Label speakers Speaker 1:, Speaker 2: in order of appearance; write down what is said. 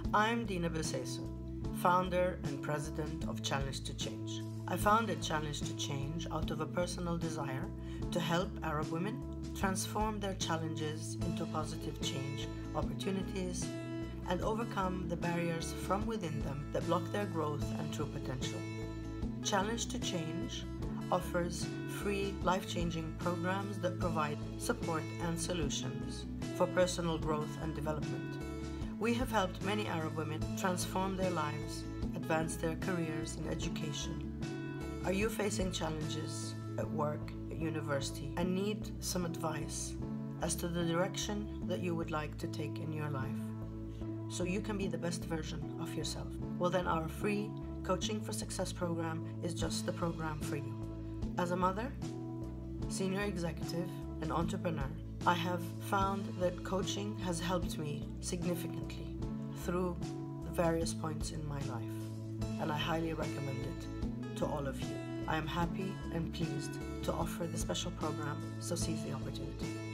Speaker 1: I'm Dina Beseso, founder and president of Challenge to Change. I founded Challenge to Change out of a personal desire to help Arab women transform their challenges into positive change opportunities and overcome the barriers from within them that block their growth and true potential. Challenge to Change offers free, life-changing programs that provide support and solutions for personal growth and development. We have helped many Arab women transform their lives, advance their careers in education. Are you facing challenges at work, at university, and need some advice as to the direction that you would like to take in your life so you can be the best version of yourself? Well, then our free Coaching for Success program is just the program for you. As a mother, senior executive, and entrepreneur, I have found that coaching has helped me significantly through the various points in my life, and I highly recommend it to all of you. I am happy and pleased to offer the special program, so seize the opportunity.